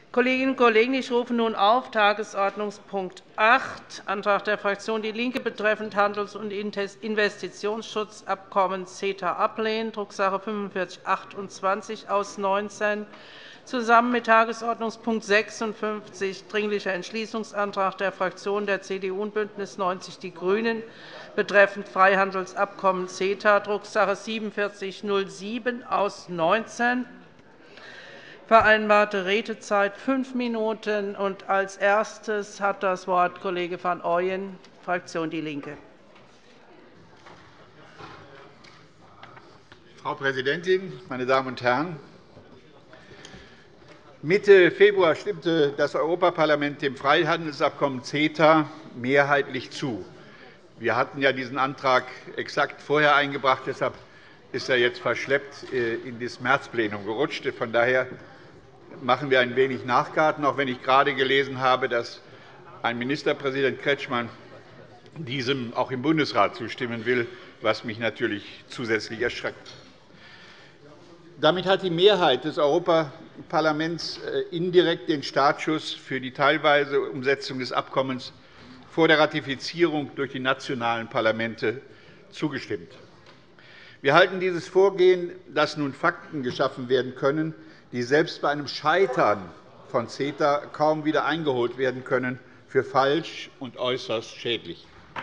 Kolleginnen und Kollegen, ich rufe nun auf Tagesordnungspunkt 8, Antrag der Fraktion DIE LINKE betreffend Handels- und Investitionsschutzabkommen CETA ablehnen, Drucksache 19 /4528 aus 19, zusammen mit Tagesordnungspunkt 56, Dringlicher Entschließungsantrag der Fraktionen der CDU und BÜNDNIS 90 die GRÜNEN betreffend Freihandelsabkommen CETA, Drucksache 4707 aus 19. Vereinbarte Redezeit 5 Minuten. Als Erstes hat das Wort Kollege van Ooyen, Fraktion DIE LINKE. Frau Präsidentin, meine Damen und Herren! Mitte Februar stimmte das Europaparlament dem Freihandelsabkommen CETA mehrheitlich zu. Wir hatten ja diesen Antrag exakt vorher eingebracht. Deshalb ist er jetzt verschleppt in das Märzplenum gerutscht. Von daher machen wir ein wenig Nachgarten, auch wenn ich gerade gelesen habe, dass ein Ministerpräsident Kretschmann diesem auch im Bundesrat zustimmen will, was mich natürlich zusätzlich erschreckt. Damit hat die Mehrheit des Europaparlaments indirekt den Startschuss für die teilweise Umsetzung des Abkommens vor der Ratifizierung durch die nationalen Parlamente zugestimmt. Wir halten dieses Vorgehen, dass nun Fakten geschaffen werden können, die selbst bei einem Scheitern von CETA kaum wieder eingeholt werden können, für falsch und äußerst schädlich.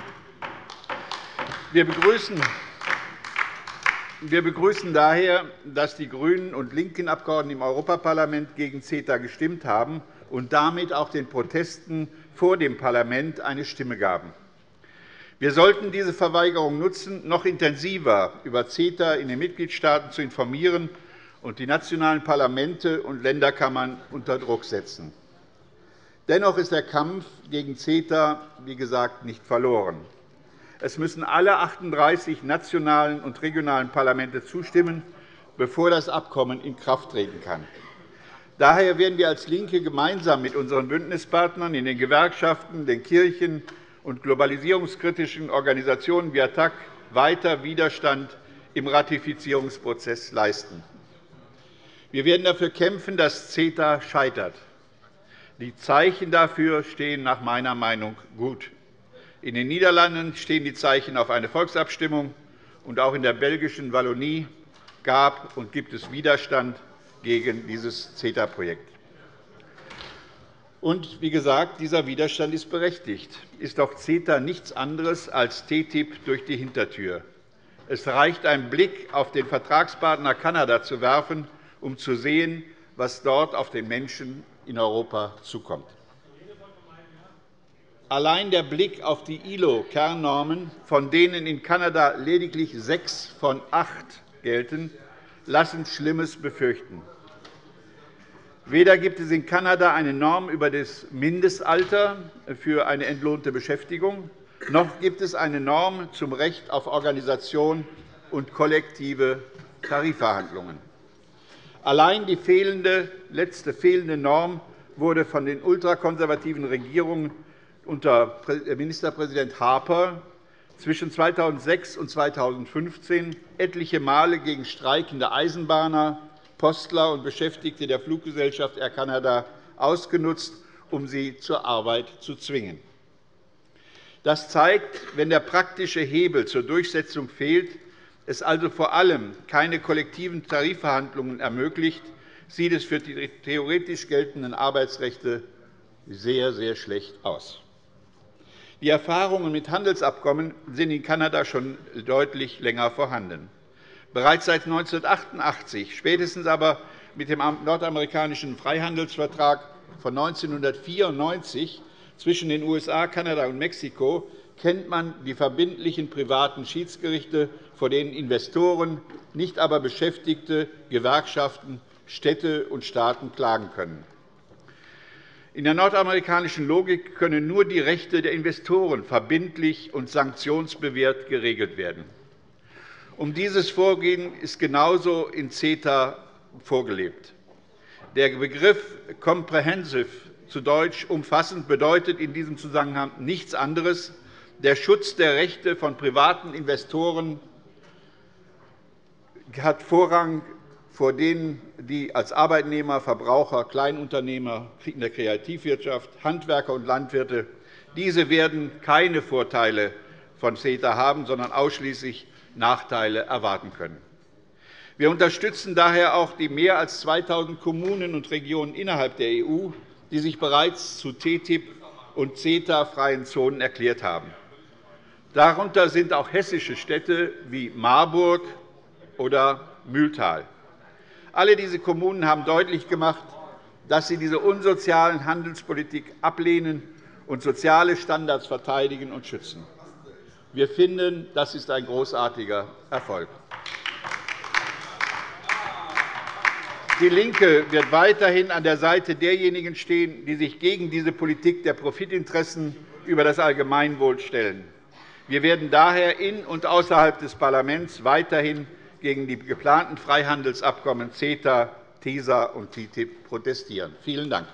Wir begrüßen daher, dass die GRÜNEN und linken Abgeordneten im Europaparlament gegen CETA gestimmt haben und damit auch den Protesten vor dem Parlament eine Stimme gaben. Wir sollten diese Verweigerung nutzen, noch intensiver über CETA in den Mitgliedstaaten zu informieren und die nationalen Parlamente und Länderkammern unter Druck setzen. Dennoch ist der Kampf gegen CETA, wie gesagt, nicht verloren. Es müssen alle 38 nationalen und regionalen Parlamente zustimmen, bevor das Abkommen in Kraft treten kann. Daher werden wir als LINKE gemeinsam mit unseren Bündnispartnern in den Gewerkschaften, den Kirchen und globalisierungskritischen Organisationen wie ATTAC weiter Widerstand im Ratifizierungsprozess leisten. Wir werden dafür kämpfen, dass CETA scheitert. Die Zeichen dafür stehen nach meiner Meinung gut. In den Niederlanden stehen die Zeichen auf eine Volksabstimmung, und auch in der belgischen Wallonie gab und gibt es Widerstand gegen dieses CETA-Projekt. Und wie gesagt, dieser Widerstand ist berechtigt. Ist doch CETA nichts anderes als TTIP durch die Hintertür. Es reicht, einen Blick auf den Vertragspartner Kanada zu werfen, um zu sehen, was dort auf den Menschen in Europa zukommt. Allein der Blick auf die ILO-Kernnormen, von denen in Kanada lediglich 6 von 8 gelten, lassen Schlimmes befürchten. Weder gibt es in Kanada eine Norm über das Mindestalter für eine entlohnte Beschäftigung, noch gibt es eine Norm zum Recht auf Organisation und kollektive Tarifverhandlungen. Allein die letzte fehlende Norm wurde von den ultrakonservativen Regierungen unter Ministerpräsident Harper zwischen 2006 und 2015 etliche Male gegen streikende Eisenbahner, Postler und Beschäftigte der Fluggesellschaft Air Canada ausgenutzt, um sie zur Arbeit zu zwingen. Das zeigt, wenn der praktische Hebel zur Durchsetzung fehlt, es also vor allem keine kollektiven Tarifverhandlungen ermöglicht, sieht es für die theoretisch geltenden Arbeitsrechte sehr, sehr schlecht aus. Die Erfahrungen mit Handelsabkommen sind in Kanada schon deutlich länger vorhanden. Bereits seit 1988, spätestens aber mit dem nordamerikanischen Freihandelsvertrag von 1994 zwischen den USA, Kanada und Mexiko, kennt man die verbindlichen privaten Schiedsgerichte, vor denen Investoren, nicht aber Beschäftigte, Gewerkschaften, Städte und Staaten klagen können. In der nordamerikanischen Logik können nur die Rechte der Investoren verbindlich und sanktionsbewehrt geregelt werden. Um dieses Vorgehen ist genauso in CETA vorgelebt. Der Begriff comprehensive, zu Deutsch umfassend, bedeutet in diesem Zusammenhang nichts anderes. Der Schutz der Rechte von privaten Investoren hat Vorrang vor denen die als Arbeitnehmer, Verbraucher, Kleinunternehmer in der Kreativwirtschaft, Handwerker und Landwirte, diese werden keine Vorteile von CETA haben, sondern ausschließlich Nachteile erwarten können. Wir unterstützen daher auch die mehr als 2.000 Kommunen und Regionen innerhalb der EU, die sich bereits zu TTIP und CETA-freien Zonen erklärt haben. Darunter sind auch hessische Städte wie Marburg oder Mühltal. Alle diese Kommunen haben deutlich gemacht, dass sie diese unsozialen Handelspolitik ablehnen und soziale Standards verteidigen und schützen. Wir finden, das ist ein großartiger Erfolg. DIE LINKE wird weiterhin an der Seite derjenigen stehen, die sich gegen diese Politik der Profitinteressen über das Allgemeinwohl stellen. Wir werden daher in und außerhalb des Parlaments weiterhin gegen die geplanten Freihandelsabkommen CETA, TISA und TTIP protestieren. Vielen Dank.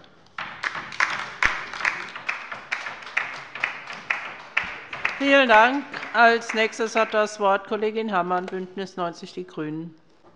Vielen Dank. Als Nächstes hat das Wort Kollegin Herrmann, BÜNDNIS 90 die GRÜNEN.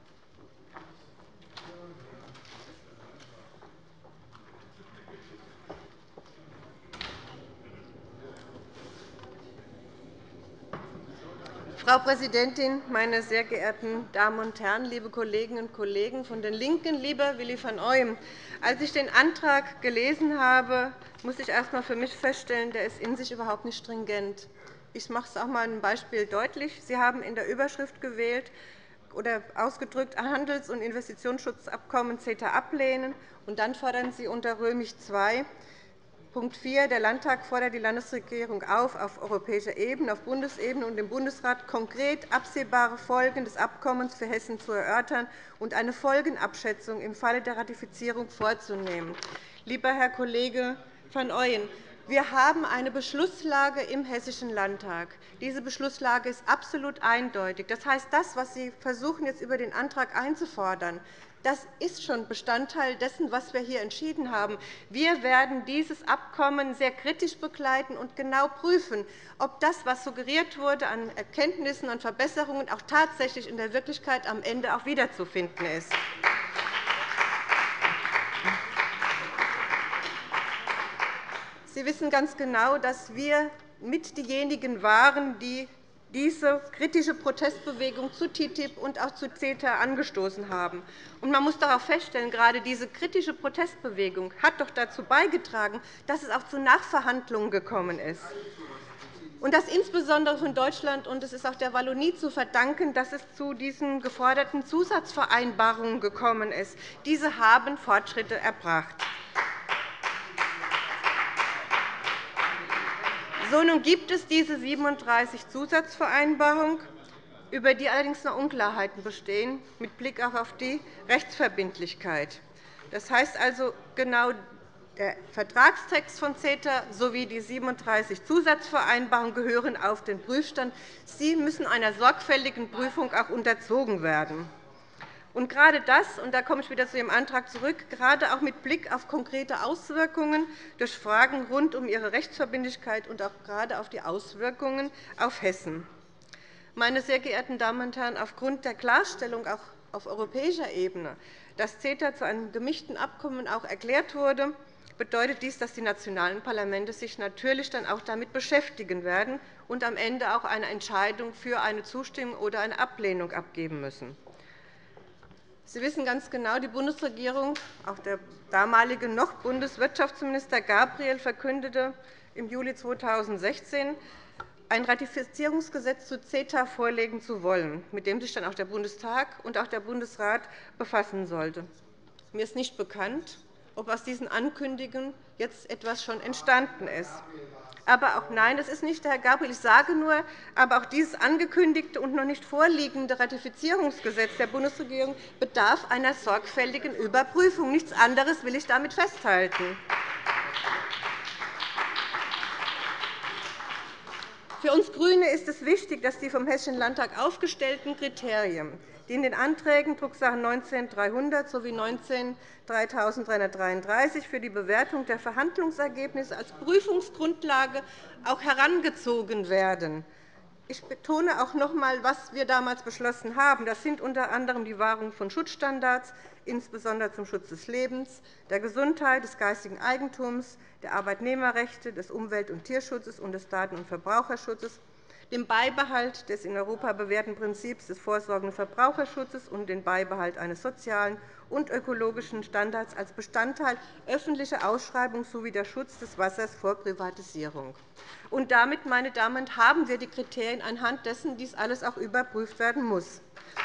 Frau Präsidentin, meine sehr geehrten Damen und Herren, liebe Kolleginnen und Kollegen von den LINKEN, lieber Willi van Ooyen! Als ich den Antrag gelesen habe, muss ich erst einmal für mich feststellen, der ist in sich überhaupt nicht stringent. Ich mache es auch einmal ein Beispiel deutlich. Sie haben in der Überschrift gewählt oder ausgedrückt Handels- und Investitionsschutzabkommen CETA ablehnen, und dann fordern Sie unter II Punkt 4, der Landtag fordert die Landesregierung auf europäischer Ebene, auf Bundesebene und dem Bundesrat konkret absehbare Folgen des Abkommens für Hessen zu erörtern und eine Folgenabschätzung im Falle der Ratifizierung vorzunehmen. Lieber Herr Kollege van Ooyen, wir haben eine Beschlusslage im Hessischen Landtag. Diese Beschlusslage ist absolut eindeutig. Das heißt, das, was Sie versuchen, jetzt über den Antrag einzufordern, das ist schon Bestandteil dessen, was wir hier entschieden haben. Wir werden dieses Abkommen sehr kritisch begleiten und genau prüfen, ob das, was suggeriert wurde an Erkenntnissen und Verbesserungen, auch tatsächlich in der Wirklichkeit am Ende auch wiederzufinden ist. Sie wissen ganz genau, dass wir mit diejenigen waren, die diese kritische Protestbewegung zu TTIP und auch zu CETA angestoßen haben. Man muss darauf feststellen, gerade diese kritische Protestbewegung hat doch dazu beigetragen, dass es auch zu Nachverhandlungen gekommen ist. Und das insbesondere von Deutschland, und es ist auch der Wallonie zu verdanken, dass es zu diesen geforderten Zusatzvereinbarungen gekommen ist. Diese haben Fortschritte erbracht. So, nun gibt es diese 37 Zusatzvereinbarungen, über die allerdings noch Unklarheiten bestehen, mit Blick auch auf die Rechtsverbindlichkeit. Das heißt also, genau der Vertragstext von CETA sowie die 37 Zusatzvereinbarungen gehören auf den Prüfstand. Sie müssen einer sorgfältigen Prüfung auch unterzogen werden. Und gerade das, und da komme ich wieder zu Ihrem Antrag zurück, gerade auch mit Blick auf konkrete Auswirkungen durch Fragen rund um ihre Rechtsverbindlichkeit und auch gerade auf die Auswirkungen auf Hessen. Meine sehr geehrten Damen und Herren, aufgrund der Klarstellung auch auf europäischer Ebene, dass CETA zu einem gemischten Abkommen auch erklärt wurde, bedeutet dies, dass die nationalen Parlamente sich natürlich dann auch damit beschäftigen werden und am Ende auch eine Entscheidung für eine Zustimmung oder eine Ablehnung abgeben müssen. Sie wissen ganz genau, die Bundesregierung, auch der damalige noch Bundeswirtschaftsminister Gabriel, verkündete im Juli 2016, ein Ratifizierungsgesetz zu CETA vorlegen zu wollen, mit dem sich dann auch der Bundestag und auch der Bundesrat befassen sollte. Mir ist nicht bekannt, ob aus diesen Ankündigungen jetzt etwas schon entstanden ist. Aber auch nein, das ist nicht der Herr Gabriel. Ich sage nur, aber auch dieses angekündigte und noch nicht vorliegende Ratifizierungsgesetz der Bundesregierung bedarf einer sorgfältigen Überprüfung. Nichts anderes will ich damit festhalten. Für uns GRÜNE ist es wichtig, dass die vom Hessischen Landtag aufgestellten Kriterien, die in den Anträgen Drucksache 19-300 sowie 19-3333 für die Bewertung der Verhandlungsergebnisse als Prüfungsgrundlage auch herangezogen werden. Ich betone auch noch einmal, was wir damals beschlossen haben. Das sind unter anderem die Wahrung von Schutzstandards, insbesondere zum Schutz des Lebens, der Gesundheit, des geistigen Eigentums, der Arbeitnehmerrechte, des Umwelt- und Tierschutzes und des Daten- und Verbraucherschutzes, dem Beibehalt des in Europa bewährten Prinzips des vorsorgenden Verbraucherschutzes und den Beibehalt eines sozialen und ökologischen Standards als Bestandteil öffentlicher Ausschreibung sowie der Schutz des Wassers vor Privatisierung. Und damit, meine Damen und Herren, haben wir die Kriterien, anhand dessen dies alles auch überprüft werden muss.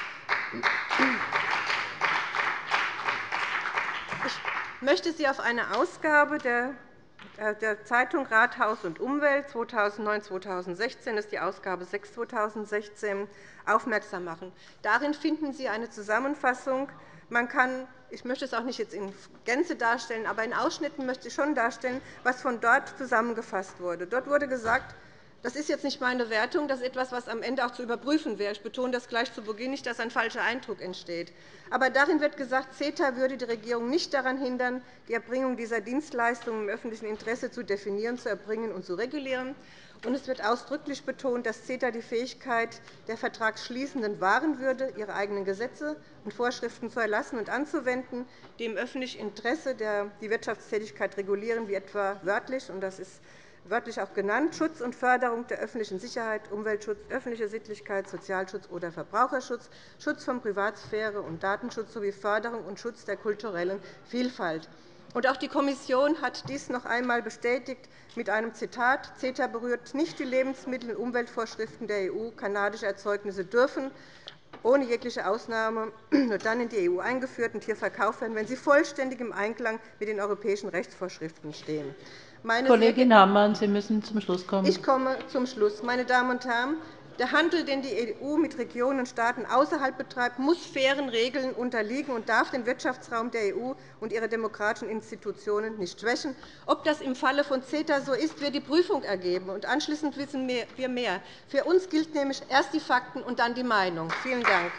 Ich möchte Sie auf eine Ausgabe der Zeitung Rathaus und Umwelt 2009-2016, das ist die Ausgabe 6/2016, aufmerksam machen. Darin finden Sie eine Zusammenfassung. Ich möchte es auch nicht jetzt in Gänze darstellen, aber in Ausschnitten möchte ich schon darstellen, was von dort zusammengefasst wurde. Dort wurde gesagt, das ist jetzt nicht meine Wertung, das ist etwas, was am Ende auch zu überprüfen wäre. Ich betone das gleich zu Beginn, nicht, dass ein falscher Eindruck entsteht. Aber darin wird gesagt, CETA würde die Regierung nicht daran hindern, die Erbringung dieser Dienstleistungen im öffentlichen Interesse zu definieren, zu erbringen und zu regulieren. Und es wird ausdrücklich betont, dass CETA die Fähigkeit der Vertragsschließenden wahren würde, ihre eigenen Gesetze und Vorschriften zu erlassen und anzuwenden, die im öffentlichen Interesse die Wirtschaftstätigkeit regulieren, wie etwa wörtlich, und das ist wörtlich auch genannt, Schutz und Förderung der öffentlichen Sicherheit, Umweltschutz, öffentliche Sittlichkeit, Sozialschutz oder Verbraucherschutz, Schutz von Privatsphäre und Datenschutz sowie Förderung und Schutz der kulturellen Vielfalt. Auch die Kommission hat dies noch einmal bestätigt mit einem Zitat. CETA berührt nicht die Lebensmittel- und Umweltvorschriften der EU. Kanadische Erzeugnisse dürfen ohne jegliche Ausnahme nur dann in die EU eingeführt und hier verkauft werden, wenn sie vollständig im Einklang mit den europäischen Rechtsvorschriften stehen. Kollegin Hammann, Sie müssen zum Schluss kommen. Ich komme zum Schluss. Meine Damen und Herren, der Handel, den die EU mit Regionen und Staaten außerhalb betreibt, muss fairen Regeln unterliegen und darf den Wirtschaftsraum der EU und ihre demokratischen Institutionen nicht schwächen. Ob das im Falle von CETA so ist, wird die Prüfung ergeben. Und anschließend wissen wir mehr. Für uns gilt nämlich erst die Fakten und dann die Meinung. Vielen Dank.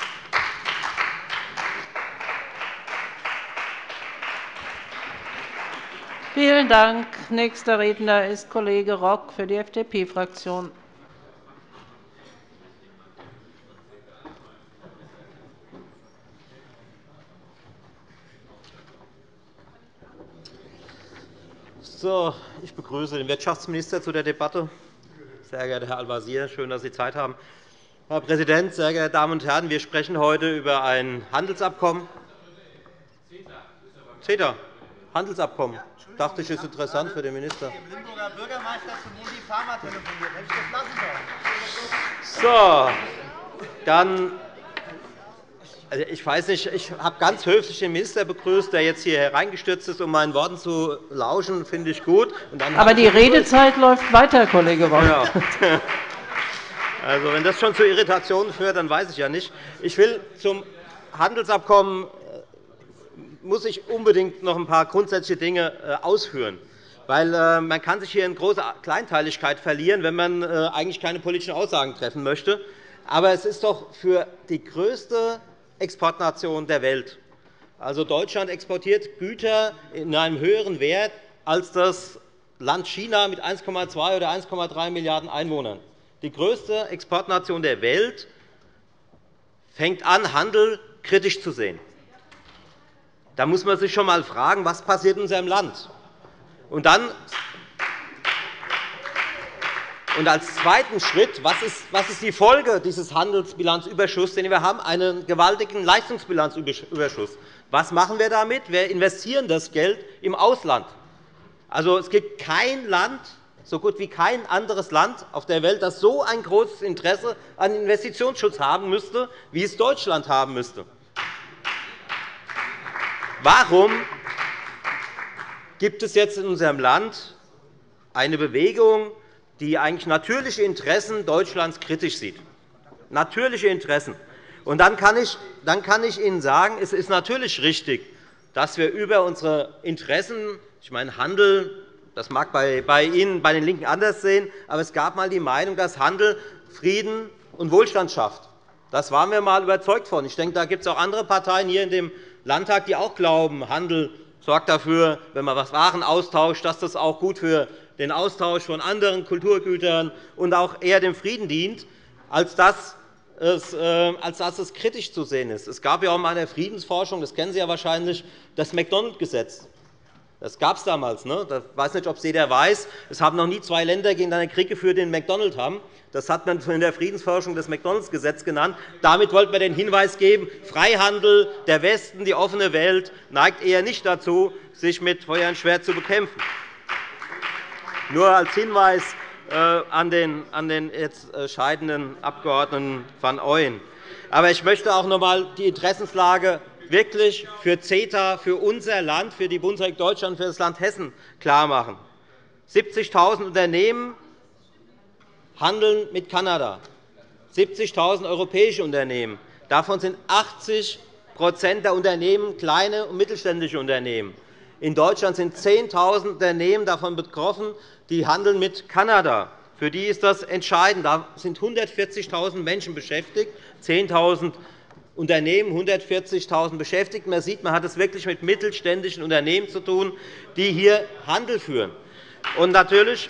Vielen Dank. Nächster Redner ist Kollege Rock für die FDP-Fraktion. So, ich begrüße den Wirtschaftsminister zu der Debatte. Sehr geehrter Herr Al-Wazir, schön, dass Sie Zeit haben. Herr Präsident, sehr geehrte Damen und Herren! Wir sprechen heute über ein Handelsabkommen. CETA, Handelsabkommen. Dachte ich, ist interessant für den Minister. Dem Limburger Bürgermeister zu Modi Pharma telefoniert. Hätte ich das lassen sollen. So, dann. Also ich weiß nicht, ich habe ganz höflich den Minister begrüßt, der jetzt hier hereingestürzt ist, um meinen Worten zu lauschen. Finde ich gut. Aber die Redezeit läuft weiter, Kollege Rock. Ja. Also, wenn das schon zu Irritationen führt, dann weiß ich ja nicht. Ich will zum Handelsabkommen muss ich unbedingt noch ein paar grundsätzliche Dinge ausführen. Weil man kann sich hier in große Kleinteiligkeit verlieren, wenn man eigentlich keine politischen Aussagen treffen möchte. Aber es ist doch für die größte Exportnation der Welt. Also Deutschland exportiert Güter in einem höheren Wert als das Land China mit 1,2 oder 1,3 Milliarden Einwohnern. Die größte Exportnation der Welt fängt an, Handel kritisch zu sehen. Da muss man sich schon einmal fragen, was passiert in unserem Land. Und dann und als zweiten Schritt, was ist die Folge dieses Handelsbilanzüberschusses, den wir haben? Einen gewaltigen Leistungsbilanzüberschuss. Was machen wir damit? Wir investieren das Geld im Ausland. Also, es gibt kein Land, so gut wie kein anderes Land auf der Welt, das so ein großes Interesse an Investitionsschutz haben müsste, wie es Deutschland haben müsste. Warum gibt es jetzt in unserem Land eine Bewegung, die eigentlich natürliche Interessen Deutschlands kritisch sieht? Natürliche Interessen. Und dann kann ich Ihnen sagen, es ist natürlich richtig, dass wir über unsere Interessen, ich meine, Handel, das mag bei Ihnen, bei den LINKEN anders sehen, aber es gab einmal die Meinung, dass Handel Frieden und Wohlstand schafft. Das waren wir einmal überzeugt von. Ich denke, da gibt es auch andere Parteien hier in dem Landtag, die auch glauben, Handel sorgt dafür, wenn man Waren austauscht, dass das auch gut für den Austausch von anderen Kulturgütern und auch eher dem Frieden dient. als dass es kritisch zu sehen ist. Es gab ja auch mal in der Friedensforschung, das kennen Sie ja wahrscheinlich, das McDonald-Gesetz. Das gab es damals. Ne? Ich weiß nicht, ob es jeder weiß. Es haben noch nie 2 Länder gegeneinander Krieg geführt, die einen McDonald haben. Das hat man in der Friedensforschung das McDonald-Gesetz genannt. Damit wollten wir den Hinweis geben, Freihandel, der Westen, die offene Welt neigt eher nicht dazu, sich mit Feuer und Schwert zu bekämpfen. Nur als Hinweis an den jetzt scheidenden Abgeordneten van Ooyen. Aber ich möchte auch noch einmal die Interessenslage wirklich für CETA, für unser Land, für die Bundesrepublik Deutschland, für das Land Hessen klarmachen. 70.000 Unternehmen handeln mit Kanada, 70.000 europäische Unternehmen. Davon sind 80 der Unternehmen kleine und mittelständische Unternehmen. In Deutschland sind 10.000 Unternehmen davon betroffen, die handeln mit Kanada. Für die ist das entscheidend. Da sind 140.000 Menschen beschäftigt, 10.000 Unternehmen, 140.000 Beschäftigte. Man sieht, man hat es wirklich mit mittelständischen Unternehmen zu tun, die hier Handel führen. Und natürlich,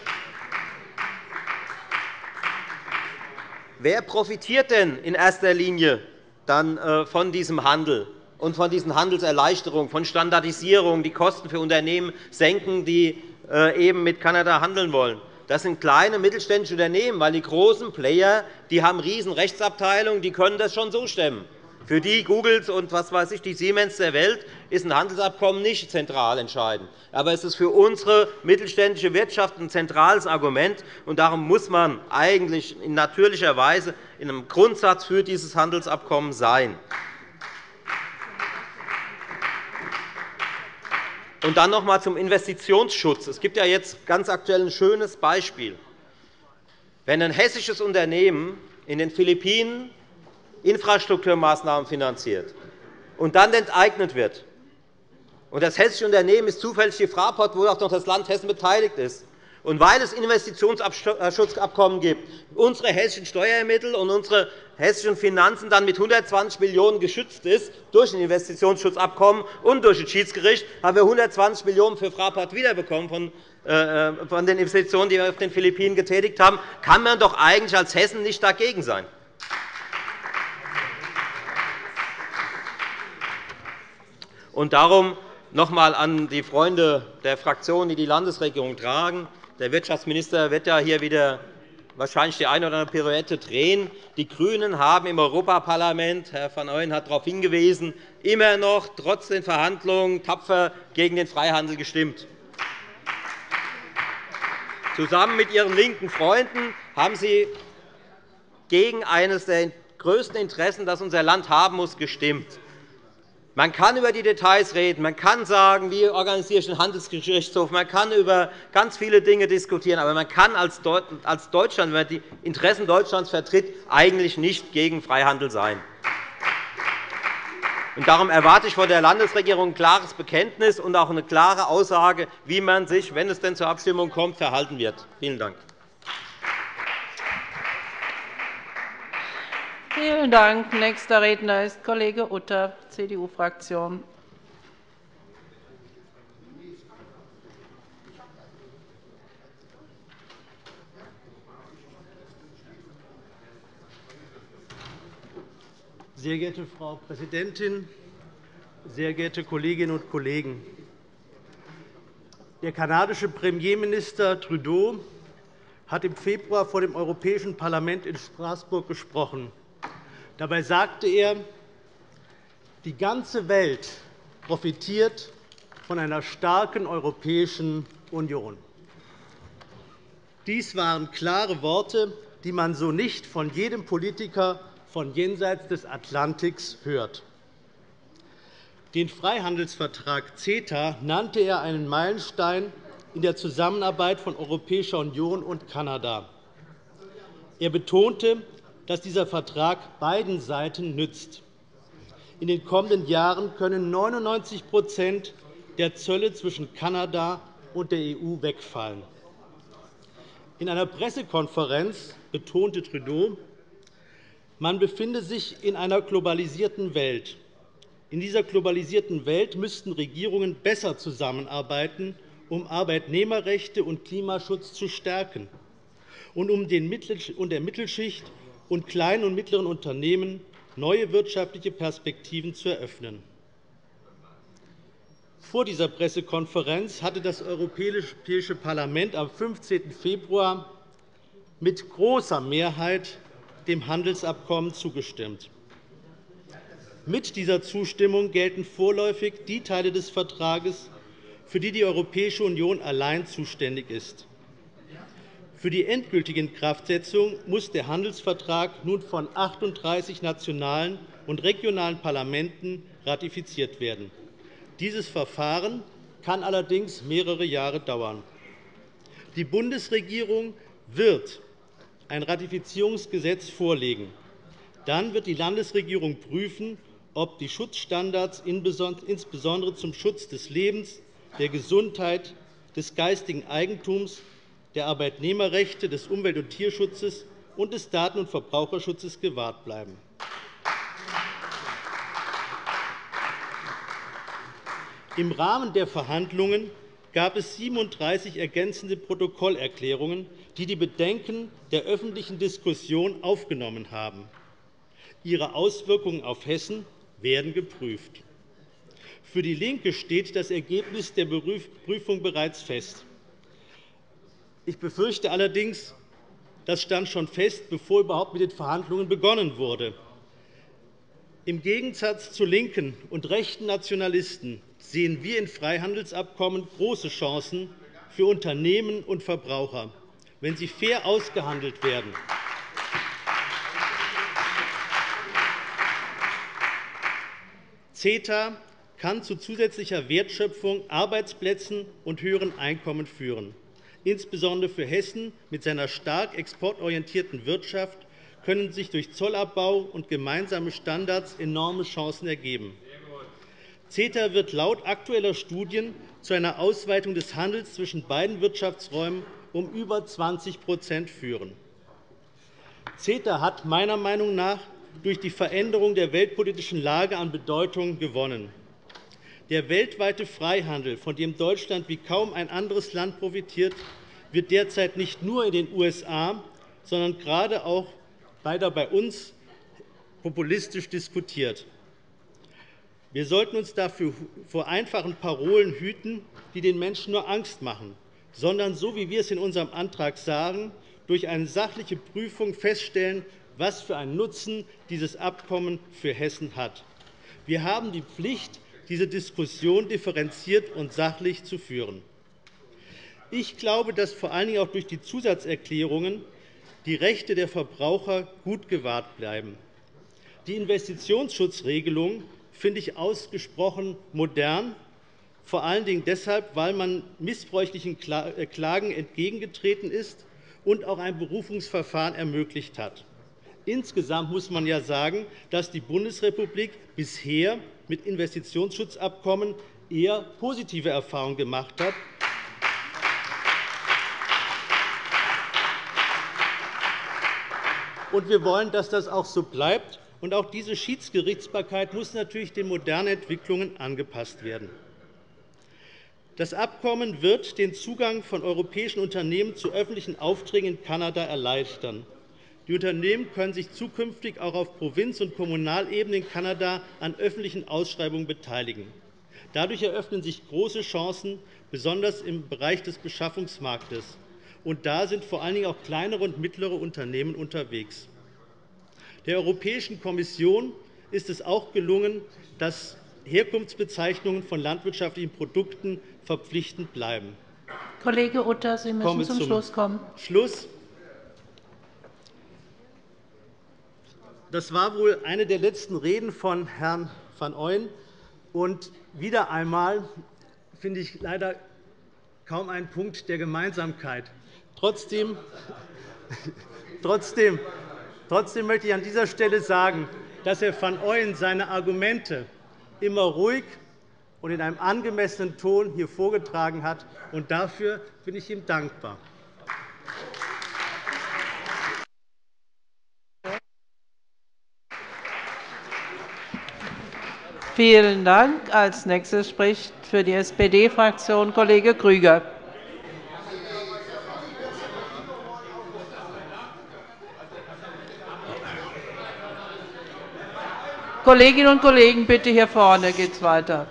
wer profitiert denn in erster Linie dann von diesem Handel und von diesen Handelserleichterungen, von Standardisierung, die Kosten für Unternehmen senken, die eben mit Kanada handeln wollen? Das sind kleine mittelständische Unternehmen, weil die großen Player, die haben riesen Rechtsabteilungen, die können das schon so stemmen. Für die Googles und was weiß ich, die Siemens der Welt ist ein Handelsabkommen nicht zentral entscheidend. Aber es ist für unsere mittelständische Wirtschaft ein zentrales Argument. Und darum muss man eigentlich in natürlicher Weise in einem Grundsatz für dieses Handelsabkommen sein. Und dann noch einmal zum Investitionsschutz. Es gibt ja jetzt ganz aktuell ein schönes Beispiel. Wenn ein hessisches Unternehmen in den Philippinen Infrastrukturmaßnahmen finanziert und dann enteignet wird, und das hessische Unternehmen ist zufällig die Fraport, wo auch noch das Land Hessen beteiligt ist, und weil es Investitionsschutzabkommen gibt, unsere hessischen Steuermittel und unsere hessischen Finanzen dann mit 120 Millionen € geschützt ist durch ein Investitionsschutzabkommen und durch das Schiedsgericht, haben wir 120 Millionen € für Fraport wiederbekommen von den Investitionen, die wir auf den Philippinen getätigt haben, kann man doch eigentlich als Hessen nicht dagegen sein. Und darum noch einmal an die Freunde der Fraktionen, die die Landesregierung tragen. Der Wirtschaftsminister wird ja hier wieder wahrscheinlich die eine oder andere Pirouette drehen. Die GRÜNEN haben im Europaparlament, Herr van Ooyen hat darauf hingewiesen, immer noch trotz den Verhandlungen tapfer gegen den Freihandel gestimmt. Zusammen mit Ihren linken Freunden haben Sie gegen eines der größten Interessen, das unser Land haben muss, gestimmt. Man kann über die Details reden, man kann sagen, wie organisiere ich den Handelsgerichtshof, man kann über ganz viele Dinge diskutieren, aber man kann als Deutschland, wenn man die Interessen Deutschlands vertritt, eigentlich nicht gegen Freihandel sein. Und darum erwarte ich von der Landesregierung ein klares Bekenntnis und auch eine klare Aussage, wie man sich, wenn es denn zur Abstimmung kommt, verhalten wird. Vielen Dank. Vielen Dank. Nächster Redner ist Kollege Utter, CDU-Fraktion. Sehr geehrte Frau Präsidentin, sehr geehrte Kolleginnen und Kollegen! Der kanadische Premierminister Trudeau hat im Februar vor dem Europäischen Parlament in Straßburg gesprochen. Dabei sagte er, die ganze Welt profitiert von einer starken Europäischen Union. Dies waren klare Worte, die man so nicht von jedem Politiker von jenseits des Atlantiks hört. Den Freihandelsvertrag CETA nannte er einen Meilenstein in der Zusammenarbeit von Europäischer Union und Kanada. Er betonte, dass dieser Vertrag beiden Seiten nützt. In den kommenden Jahren können 99 der Zölle zwischen Kanada und der EU wegfallen. In einer Pressekonferenz betonte Trudeau, man befinde sich in einer globalisierten Welt. In dieser globalisierten Welt müssten Regierungen besser zusammenarbeiten, um Arbeitnehmerrechte und Klimaschutz zu stärken und um der Mittelschicht und kleinen und mittleren Unternehmen neue wirtschaftliche Perspektiven zu eröffnen. Vor dieser Pressekonferenz hatte das Europäische Parlament am 15. Februar mit großer Mehrheit dem Handelsabkommen zugestimmt. Mit dieser Zustimmung gelten vorläufig die Teile des Vertrages, für die die Europäische Union allein zuständig ist. Für die endgültige Inkraftsetzung muss der Handelsvertrag nun von 38 nationalen und regionalen Parlamenten ratifiziert werden. Dieses Verfahren kann allerdings mehrere Jahre dauern. Die Bundesregierung wird ein Ratifizierungsgesetz vorlegen. Dann wird die Landesregierung prüfen, ob die Schutzstandards insbesondere zum Schutz des Lebens, der Gesundheit, des geistigen Eigentums, der Arbeitnehmerrechte, des Umwelt- und Tierschutzes und des Daten- und Verbraucherschutzes gewahrt bleiben. Im Rahmen der Verhandlungen gab es 37 ergänzende Protokollerklärungen, die die Bedenken der öffentlichen Diskussion aufgenommen haben. Ihre Auswirkungen auf Hessen werden geprüft. Für DIE LINKE steht das Ergebnis der Prüfung bereits fest. Ich befürchte allerdings, das stand schon fest, bevor überhaupt mit den Verhandlungen begonnen wurde. Im Gegensatz zu linken und rechten Nationalisten sehen wir in Freihandelsabkommen große Chancen für Unternehmen und Verbraucher, wenn sie fair ausgehandelt werden. CETA kann zu zusätzlicher Wertschöpfung, Arbeitsplätzen und höheren Einkommen führen. Insbesondere für Hessen mit seiner stark exportorientierten Wirtschaft können sich durch Zollabbau und gemeinsame Standards enorme Chancen ergeben. CETA wird laut aktueller Studien zu einer Ausweitung des Handels zwischen beiden Wirtschaftsräumen um über 20% führen. CETA hat meiner Meinung nach durch die Veränderung der weltpolitischen Lage an Bedeutung gewonnen. Der weltweite Freihandel, von dem Deutschland wie kaum ein anderes Land profitiert, wird derzeit nicht nur in den USA, sondern gerade auch leider bei uns populistisch diskutiert. Wir sollten uns dafür vor einfachen Parolen hüten, die den Menschen nur Angst machen, sondern, so wie wir es in unserem Antrag sagen, durch eine sachliche Prüfung feststellen, was für einen Nutzen dieses Abkommen für Hessen hat. Wir haben die Pflicht, diese Diskussion differenziert und sachlich zu führen. Ich glaube, dass vor allen Dingen auch durch die Zusatzerklärungen die Rechte der Verbraucher gut gewahrt bleiben. Die Investitionsschutzregelung finde ich ausgesprochen modern, vor allen Dingen deshalb, weil man missbräuchlichen Klagen entgegengetreten ist und auch ein Berufungsverfahren ermöglicht hat. Insgesamt muss man ja sagen, dass die Bundesrepublik bisher mit Investitionsschutzabkommen eher positive Erfahrungen gemacht hat. Und wir wollen, dass das auch so bleibt. Und auch diese Schiedsgerichtsbarkeit muss natürlich den modernen Entwicklungen angepasst werden. Das Abkommen wird den Zugang von europäischen Unternehmen zu öffentlichen Aufträgen in Kanada erleichtern. Die Unternehmen können sich zukünftig auch auf Provinz- und Kommunalebene in Kanada an öffentlichen Ausschreibungen beteiligen. Dadurch eröffnen sich große Chancen, besonders im Bereich des Beschaffungsmarktes. Und da sind vor allen Dingen auch kleinere und mittlere Unternehmen unterwegs. Der Europäischen Kommission ist es auch gelungen, dass Herkunftsbezeichnungen von landwirtschaftlichen Produkten verpflichtend bleiben. Kollege Utter, Sie müssen zum Schluss kommen. Das war wohl eine der letzten Reden von Herrn van Ooyen. Und wieder einmal finde ich leider kaum einen Punkt der Gemeinsamkeit. Trotzdem möchte ich an dieser Stelle sagen, dass Herr van Ooyen seine Argumente immer ruhig und in einem angemessenen Ton hier vorgetragen hat. Und dafür bin ich ihm dankbar. Vielen Dank. Als Nächster spricht für die SPD-Fraktion Kollege Grüger. Kolleginnen und Kollegen, bitte hier vorne geht es weiter.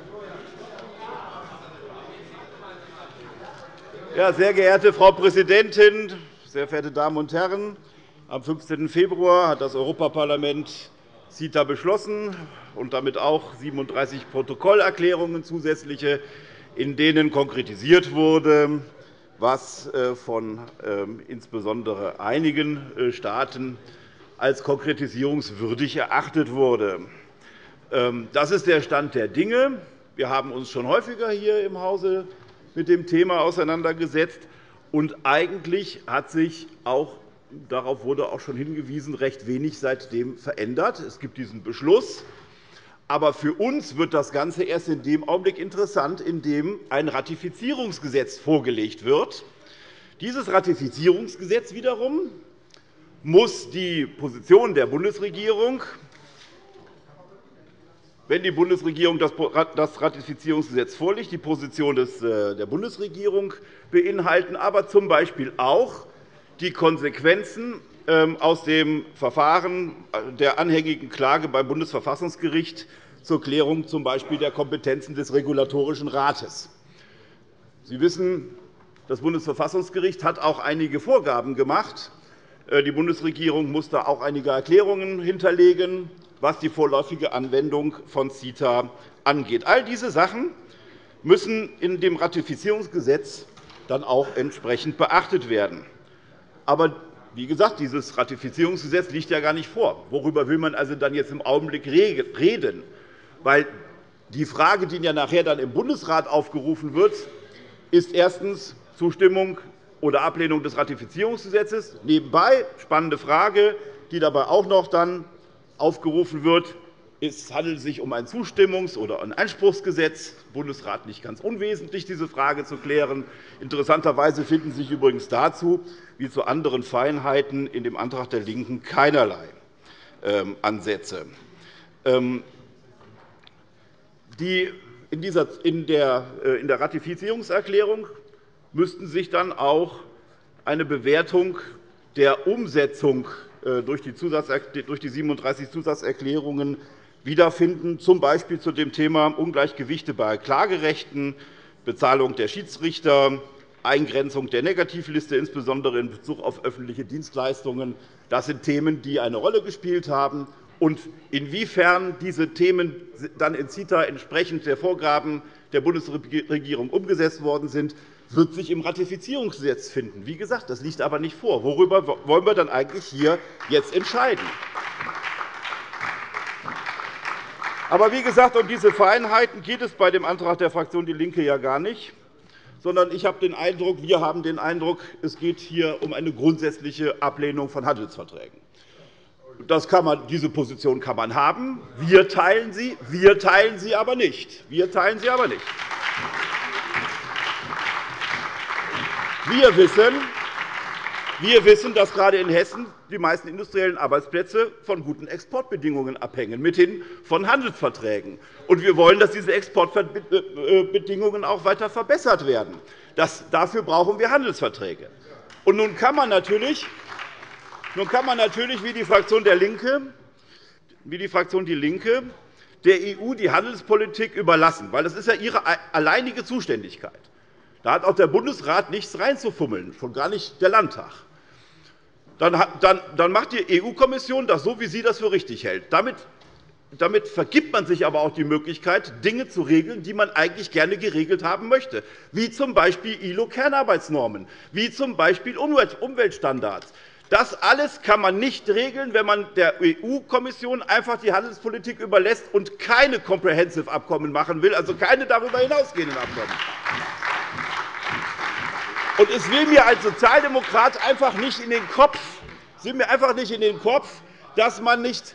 Ja, sehr geehrte Frau Präsidentin, sehr verehrte Damen und Herren! Am 15. Februar hat das Europaparlament CETA beschlossen und damit auch 37 Protokollerklärungen zusätzliche, in denen konkretisiert wurde, was von insbesondere einigen Staaten als konkretisierungswürdig erachtet wurde. Das ist der Stand der Dinge. Wir haben uns schon häufiger hier im Hause mit dem Thema auseinandergesetzt. Und eigentlich hat sich auch, darauf wurde auch schon hingewiesen, recht wenig seitdem verändert. Es gibt diesen Beschluss. Aber für uns wird das Ganze erst in dem Augenblick interessant, in dem ein Ratifizierungsgesetz vorgelegt wird. Dieses Ratifizierungsgesetz wiederum muss die Position der Bundesregierung, wenn die Bundesregierung das Ratifizierungsgesetz vorlegt, die Position der Bundesregierung beinhalten, aber z.B. auch die Konsequenzen aus dem Verfahren der anhängigen Klage beim Bundesverfassungsgericht zur Klärung z.B. der Kompetenzen des Regulatorischen Rates. Sie wissen, das Bundesverfassungsgericht hat auch einige Vorgaben gemacht. Die Bundesregierung muss da auch einige Erklärungen hinterlegen, was die vorläufige Anwendung von CETA angeht. All diese Sachen müssen in dem Ratifizierungsgesetz dann auch entsprechend beachtet werden. Aber wie gesagt, dieses Ratifizierungsgesetz liegt ja gar nicht vor. Worüber will man also dann jetzt im Augenblick reden? Weil die Frage, die ja nachher dann im Bundesrat aufgerufen wird, ist erstens Zustimmung oder Ablehnung des Ratifizierungsgesetzes. Nebenbei spannende Frage, die dabei auch noch dann aufgerufen wird. Es handelt sich um ein Zustimmungs- oder ein Einspruchsgesetz. Der Bundesrat nicht ganz unwesentlich, diese Frage zu klären. Interessanterweise finden sich übrigens dazu, wie zu anderen Feinheiten, in dem Antrag der LINKEN keinerlei Ansätze. In der Ratifizierungserklärung müssten sich dann auch eine Bewertung der Umsetzung durch die 37 Zusatzerklärungen wiederfinden, z.B. zu dem Thema Ungleichgewichte bei Klagerechten, Bezahlung der Schiedsrichter, Eingrenzung der Negativliste, insbesondere in Bezug auf öffentliche Dienstleistungen. Das sind Themen, die eine Rolle gespielt haben. Und inwiefern diese Themen dann in CETA entsprechend der Vorgaben der Bundesregierung umgesetzt worden sind, wird sich im Ratifizierungsgesetz finden. Wie gesagt, das liegt aber nicht vor. Worüber wollen wir dann eigentlich hier jetzt entscheiden? Aber wie gesagt, um diese Feinheiten geht es bei dem Antrag der Fraktion DIE LINKE ja gar nicht, sondern wir haben den Eindruck, es geht hier um eine grundsätzliche Ablehnung von Handelsverträgen. Diese Position kann man haben. Wir teilen sie aber nicht. Wir wissen, dass gerade in Hessen die meisten industriellen Arbeitsplätze von guten Exportbedingungen abhängen, mithin von Handelsverträgen. Und wir wollen, dass diese Exportbedingungen auch weiter verbessert werden. Dafür brauchen wir Handelsverträge. Und nun kann man natürlich wie die Fraktion DIE LINKE der EU die Handelspolitik überlassen, weil das ist ja ihre alleinige Zuständigkeit. Da hat auch der Bundesrat nichts reinzufummeln, schon gar nicht der Landtag. Dann macht die EU-Kommission das so, wie sie das für richtig hält. Damit vergibt man sich aber auch die Möglichkeit, Dinge zu regeln, die man eigentlich gerne geregelt haben möchte, wie z. B. ILO-Kernarbeitsnormen, wie z. B. Umweltstandards. Das alles kann man nicht regeln, wenn man der EU-Kommission einfach die Handelspolitik überlässt und keine Comprehensive-Abkommen machen will, also keine darüber hinausgehenden Abkommen. Und es will mir als Sozialdemokrat einfach nicht in den Kopf, dass man nicht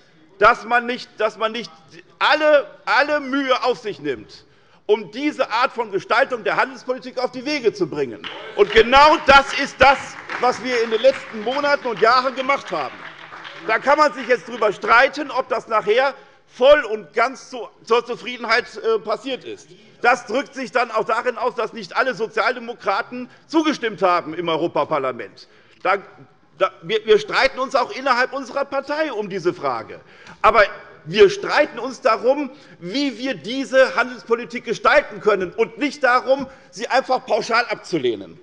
alle Mühe auf sich nimmt, um diese Art von Gestaltung der Handelspolitik auf die Wege zu bringen. Und genau das ist das, was wir in den letzten Monaten und Jahren gemacht haben. Da kann man sich jetzt darüber streiten, ob das nachher voll und ganz zur Zufriedenheit passiert ist. Das drückt sich dann auch darin aus, dass nicht alle Sozialdemokraten zugestimmt haben im Europaparlament. Wir streiten uns auch innerhalb unserer Partei um diese Frage. Aber Wir streiten uns darum, wie wir diese Handelspolitik gestalten können, und nicht darum, sie einfach pauschal abzulehnen.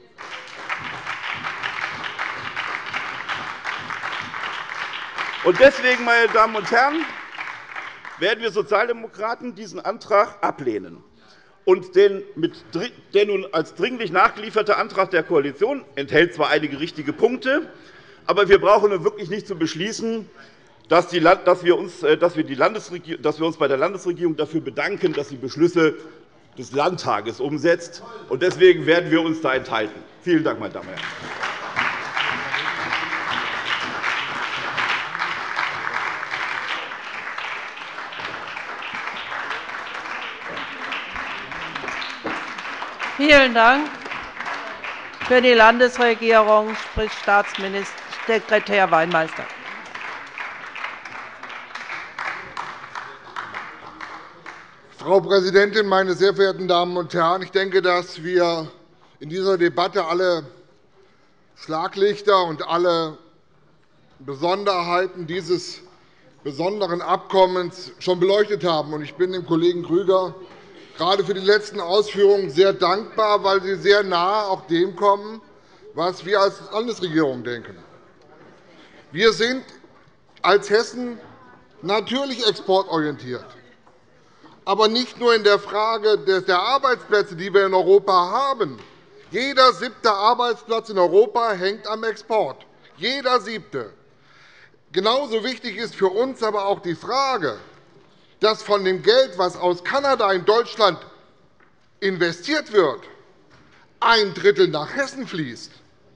Deswegen, meine Damen und Herren, werden wir Sozialdemokraten diesen Antrag ablehnen. Und der nun als dringlich nachgelieferte Antrag der Koalition enthält zwar einige richtige Punkte, aber wir brauchen nun wirklich nicht zu beschließen, dass wir uns bei der Landesregierung dafür bedanken, dass sie Beschlüsse des Landtages umsetzt. Deswegen werden wir uns da enthalten. Vielen Dank, meine Damen und Herren. Vielen Dank. Für die Landesregierung spricht Staatssekretär Weinmeister. Frau Präsidentin, meine sehr verehrten Damen und Herren! Ich denke, dass wir in dieser Debatte alle Schlaglichter und alle Besonderheiten dieses besonderen Abkommens schon beleuchtet haben. Ich bin dem Kollegen Grüger gerade für die letzten Ausführungen sehr dankbar, weil sie sehr nahe auch dem kommen, was wir als Landesregierung denken. Wir sind als Hessen natürlich exportorientiert, aber nicht nur in der Frage der Arbeitsplätze, die wir in Europa haben. Jeder 7. Arbeitsplatz in Europa hängt am Export. Jeder 7. Genauso wichtig ist für uns aber auch die Frage, dass von dem Geld, das aus Kanada in Deutschland investiert wird, 1/3 nach Hessen fließt.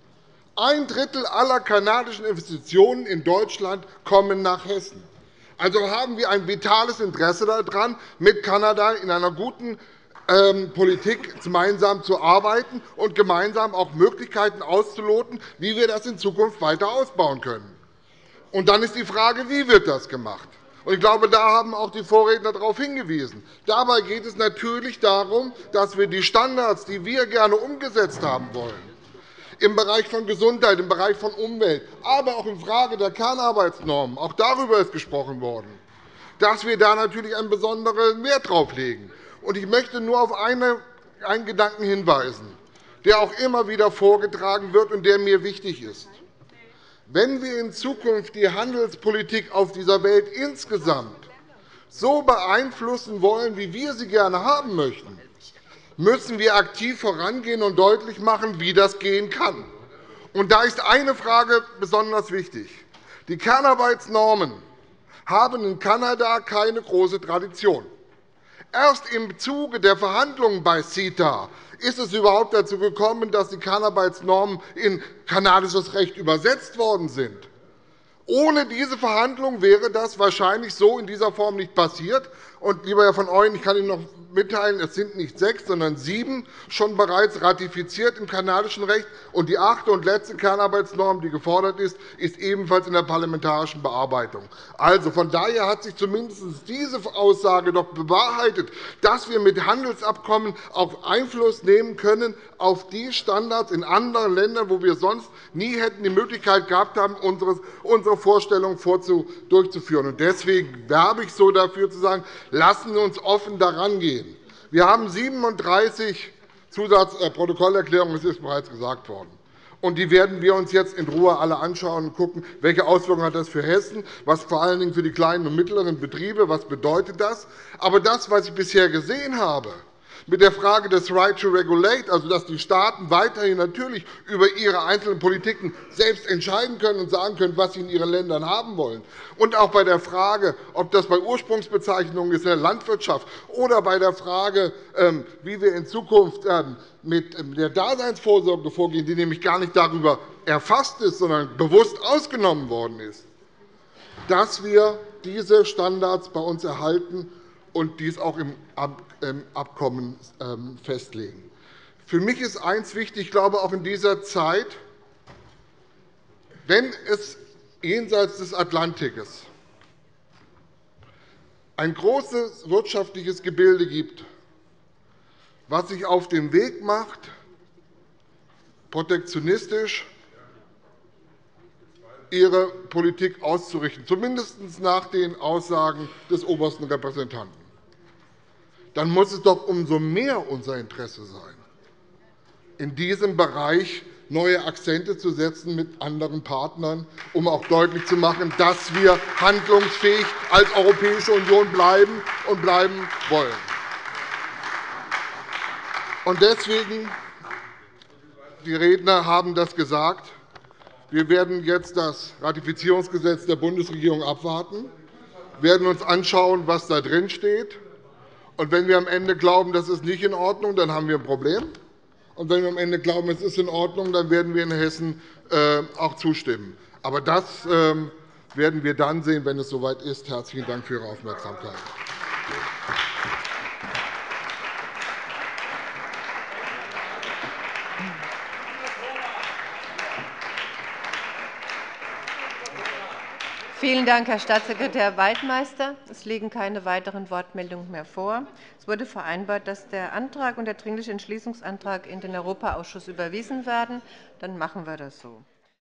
1/3 aller kanadischen Investitionen in Deutschland kommen nach Hessen. Also haben wir ein vitales Interesse daran, mit Kanada in einer guten Politik gemeinsam zu arbeiten und gemeinsam auch Möglichkeiten auszuloten, wie wir das in Zukunft weiter ausbauen können. Und dann ist die Frage, wie wird das gemacht? Ich glaube, da haben auch die Vorredner darauf hingewiesen. Dabei geht es natürlich darum, dass wir die Standards, die wir gerne umgesetzt haben wollen, im Bereich von Gesundheit, im Bereich von Umwelt, aber auch in Frage der Kernarbeitsnormen, auch darüber ist gesprochen worden, dass wir da natürlich einen besonderen Wert drauf legen. Ich möchte nur auf einen Gedanken hinweisen, der auch immer wieder vorgetragen wird und der mir wichtig ist. Wenn wir in Zukunft die Handelspolitik auf dieser Welt insgesamt so beeinflussen wollen, wie wir sie gerne haben möchten, müssen wir aktiv vorangehen und deutlich machen, wie das gehen kann. Und da ist eine Frage besonders wichtig. Die Kernarbeitsnormen haben in Kanada keine große Tradition. Erst im Zuge der Verhandlungen bei CETA ist es überhaupt dazu gekommen, dass die Kernarbeitsnormen in kanadisches Recht übersetzt worden sind. Ohne diese Verhandlungen wäre das wahrscheinlich so in dieser Form nicht passiert. Und, lieber Herr von Ooyen, ich kann Ihnen noch mitteilen, es sind nicht 6, sondern 7 schon bereits ratifiziert im kanadischen Recht. Und die 8. und letzte Kernarbeitsnorm, die gefordert ist, ist ebenfalls in der parlamentarischen Bearbeitung. Also, von daher hat sich zumindest diese Aussage doch bewahrheitet, dass wir mit Handelsabkommen auch Einfluss nehmen können auf die Standards in anderen Ländern, wo wir sonst nie hätten die Möglichkeit gehabt haben, unsere Vorstellungen durchzuführen. Deswegen werbe ich so dafür, zu sagen, lassen Sie uns offen daran gehen. Wir haben 37 Protokollerklärungen, das ist bereits gesagt worden. Und die werden wir uns jetzt in Ruhe alle anschauen und schauen, welche Auswirkungen hat das für Hessen, was vor allen Dingen für die kleinen und mittleren Betriebe, was bedeutet das. Aber das, was ich bisher gesehen habe, mit der Frage des Right to Regulate, also dass die Staaten weiterhin natürlich über ihre einzelnen Politiken selbst entscheiden können und sagen können, was sie in ihren Ländern haben wollen. Und auch bei der Frage, ob das bei Ursprungsbezeichnungen ist in der Landwirtschaft oder bei der Frage, wie wir in Zukunft mit der Daseinsvorsorge vorgehen, die nämlich gar nicht darüber erfasst ist, sondern bewusst ausgenommen worden ist, dass wir diese Standards bei uns erhalten und dies auch im Abkommen festlegen. Für mich ist eines wichtig, ich glaube auch in dieser Zeit, wenn es jenseits des Atlantikes ein großes wirtschaftliches Gebilde gibt, was sich auf den Weg macht, protektionistisch ihre Politik auszurichten, zumindest nach den Aussagen des obersten Repräsentanten. Dann muss es doch umso mehr unser Interesse sein, in diesem Bereich neue Akzente zu setzen mit anderen Partnern, um auch deutlich zu machen, dass wir handlungsfähig als Europäische Union bleiben und bleiben wollen. Und deswegen, die Redner haben das gesagt, wir werden jetzt das Ratifizierungsgesetz der Bundesregierung abwarten, werden uns anschauen, was da drin steht. Und wenn wir am Ende glauben, das ist nicht in Ordnung, dann haben wir ein Problem. Und wenn wir am Ende glauben, es ist in Ordnung, dann werden wir in Hessen auch zustimmen. Aber das werden wir dann sehen, wenn es soweit ist. Herzlichen Dank für Ihre Aufmerksamkeit. Vielen Dank, Herr Staatssekretär Waldmeister. Es liegen keine weiteren Wortmeldungen mehr vor. Es wurde vereinbart, dass der Antrag und der Dringliche Entschließungsantrag in den Europaausschuss überwiesen werden. Dann machen wir das so.